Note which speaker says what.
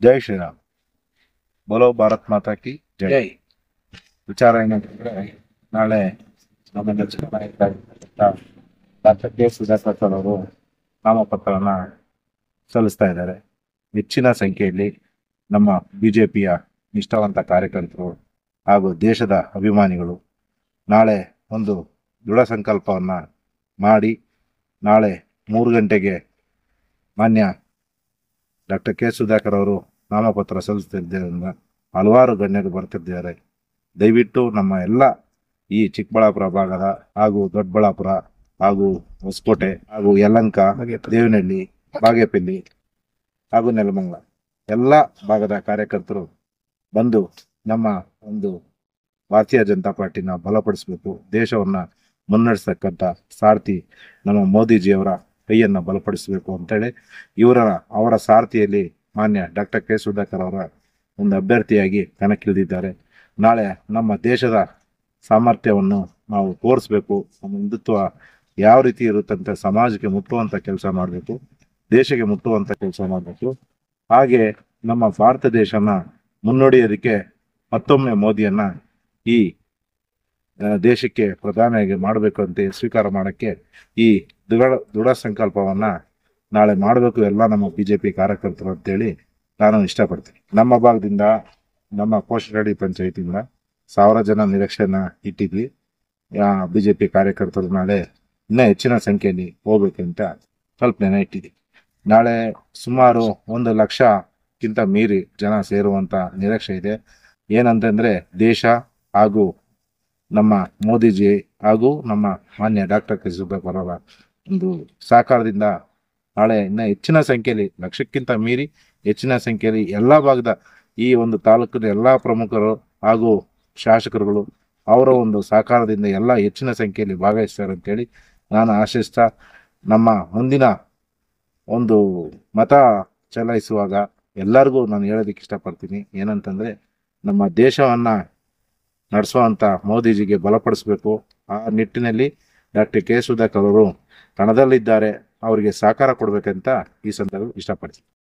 Speaker 1: ಜೈ ಶ್ರೀರಾಮ್. ಬೋಲೋ ಭಾರತ್ ಮಾತಾ ಕಿ ಜೈ.
Speaker 2: ಜೈ.
Speaker 1: ವಿಚಾರ ಏನಂತಂದ್ರೆ, ನಾಳೆ ನಮ್ಮ ನೆಚ್ಚಿನ ನಾಯಕರಾಗಿರ್ತಕ್ಕಂಥ ಡಾಕ್ಟರ್ ಕೆ ಸುಧಾಕರ್ ಸರ್ ಅವರು ನಾಮಪತ್ರವನ್ನು ಸಲ್ಲಿಸ್ತಾ ಇದ್ದಾರೆ. ಹೆಚ್ಚಿನ ಸಂಖ್ಯೆಯಲ್ಲಿ ನಮ್ಮ ಬಿಜೆಪಿಯ ನಿಷ್ಠಾವಂತ ಕಾರ್ಯಕರ್ತರು ಹಾಗೂ ದೇಶದ ಅಭಿಮಾನಿಗಳು ನಾಳೆ ಒಂದು ದೃಢ ಸಂಕಲ್ಪವನ್ನು ಮಾಡಿ ನಾಳೆ 3 ಗಂಟೆಗೆ ಮಾನ್ಯ ಡಾಕ್ಟರ್ ಕೆ ಸುಧಾಕರ್ ಅವರು ನಾಮಪತ್ರ ಸಲ್ಲಿಸುತ್ತಿದ್ದರಿಂದ ಹಲವಾರು ಗಣ್ಯರು ಬರ್ತಿದ್ದಾರೆ. ದಯವಿಟ್ಟು ನಮ್ಮ ಎಲ್ಲ ಈ ಚಿಕ್ಕಬಳ್ಳಾಪುರ ಭಾಗದ ಹಾಗೂ ದೊಡ್ಡಬಳ್ಳಾಪುರ ಹಾಗೂ ಹೊಸಕೋಟೆ ಹಾಗೂ ಯಲಹಂಕ, ದೇವನಹಳ್ಳಿ, ಬಾಗೇಪಲ್ಲಿ ಹಾಗೂ ನೆಲಮಂಗಲ ಎಲ್ಲ ಭಾಗದ ಕಾರ್ಯಕರ್ತರು ಬಂದು ನಮ್ಮ ಒಂದು ಭಾರತೀಯ ಜನತಾ ಪಾರ್ಟಿನ ಬಲಪಡಿಸಬೇಕು. ದೇಶವನ್ನು ಮುನ್ನಡೆಸ್ತಕ್ಕಂಥ ಸಾರಥಿ ನಮ್ಮ ಮೋದಿಜಿಯವರ ಕೈಯನ್ನು ಬಲಪಡಿಸಬೇಕು ಅಂತೇಳಿ ಅವರ ಸಾರಥಿಯಲ್ಲಿ ಮಾನ್ಯ ಡಾಕ್ಟರ್ ಕೆ ಸುಧಾಕರ್ ಅವರ ಒಂದು ಅಭ್ಯರ್ಥಿಯಾಗಿ ಕಣಕ್ಕಿಳಿದಿದ್ದಾರೆ. ನಾಳೆ ನಮ್ಮ ದೇಶದ ಸಾಮರ್ಥ್ಯವನ್ನು ನಾವು ತೋರಿಸ್ಬೇಕು. ನಮ್ಮ ಹಿಂದುತ್ವ ಯಾವ ರೀತಿ ಇರುತ್ತಂತೆ ಸಮಾಜಕ್ಕೆ ಮುಟ್ಟುವಂಥ ಕೆಲಸ ಮಾಡಬೇಕು, ದೇಶಕ್ಕೆ ಮುಟ್ಟುವಂಥ ಕೆಲಸ ಮಾಡಬೇಕು. ಹಾಗೆ ನಮ್ಮ ಭಾರತ ದೇಶನ ಮುನ್ನಡೆಯೋದಕ್ಕೆ ಮತ್ತೊಮ್ಮೆ ಮೋದಿಯನ್ನು ಈ ದೇಶಕ್ಕೆ ಪ್ರಧಾನಿಯಾಗಿ ಮಾಡಬೇಕು ಅಂತ ಸ್ವೀಕಾರ ಮಾಡೋಕ್ಕೆ ಈ ದೃಢ ಸಂಕಲ್ಪವನ್ನು ನಾಳೆ ಮಾಡಬೇಕು ಎಲ್ಲ ನಮ್ಮ ಬಿಜೆಪಿ ಕಾರ್ಯಕರ್ತರು ಅಂತೇಳಿ ನಾನು ಇಷ್ಟಪಡ್ತೀನಿ. ನಮ್ಮ ಭಾಗದಿಂದ ನಮ್ಮ ಕೋಶರಡಿ ಪಂಚಾಯತಿಯಿಂದ 1000 ಜನ ನಿರೀಕ್ಷೆಯನ್ನು ಇಟ್ಟಿದ್ವಿ. ಬಿಜೆಪಿ ಕಾರ್ಯಕರ್ತರು ನಾಳೆ ಇನ್ನೂ ಹೆಚ್ಚಿನ ಸಂಖ್ಯೆಯಲ್ಲಿ ಹೋಗ್ಬೇಕಂತ ಕಲ್ಪನೆ ಇಟ್ಟಿದ್ವಿ. ನಾಳೆ ಸುಮಾರು 1 ಲಕ್ಷಕ್ಕಿಂತ ಮೀರಿ ಜನ ಸೇರುವಂಥ ನಿರೀಕ್ಷೆ ಇದೆ. ಏನಂತಂದರೆ ದೇಶ ಹಾಗೂ ನಮ್ಮ ಮೋದಿಜಿ ಹಾಗೂ ನಮ್ಮ ಮಾನ್ಯ ಡಾಕ್ಟರ್ ಕೆ ಸುಧಾಕರ್ ಅವರ ಒಂದು ಸಹಕಾರದಿಂದ ನಾಳೆ ಇನ್ನೂ ಹೆಚ್ಚಿನ ಸಂಖ್ಯೆಯಲ್ಲಿ, ಲಕ್ಷಕ್ಕಿಂತ ಮೀರಿ ಹೆಚ್ಚಿನ ಸಂಖ್ಯೆಯಲ್ಲಿ ಎಲ್ಲ ಭಾಗದ ಈ ಒಂದು ತಾಲೂಕಿನ ಎಲ್ಲ ಪ್ರಮುಖರು ಹಾಗೂ ಶಾಸಕರುಗಳು ಅವರ ಒಂದು ಸಹಕಾರದಿಂದ ಎಲ್ಲ ಹೆಚ್ಚಿನ ಸಂಖ್ಯೆಯಲ್ಲಿ ಭಾಗವಹಿಸ್ತಾರೆ ಅಂತೇಳಿ ನಾನು ಆಶಿಸ್ತಾ, ನಮ್ಮ ಮುಂದಿನ ಒಂದು ಮತ ಚಲಾಯಿಸುವಾಗ ಎಲ್ಲರಿಗೂ ನಾನು ಹೇಳೋದಕ್ಕೆ ಇಷ್ಟಪಡ್ತೀನಿ. ಏನಂತಂದರೆ, ನಮ್ಮ ದೇಶವನ್ನು ನಡೆಸುವಂಥ ಮೋದಿಜಿಗೆ ಬಲಪಡಿಸಬೇಕು. ಆ ನಿಟ್ಟಿನಲ್ಲಿ ಡಾಕ್ಟರ್ ಕೆ ಸುಧಾಕರ್ ಅವರು ಕಣದಲ್ಲಿದ್ದಾರೆ, ಅವರಿಗೆ ಸಹಕಾರ ಕೊಡಬೇಕಂತ ಈ ಸಂದರ್ಭ ಇಷ್ಟಪಡ್ತೀನಿ.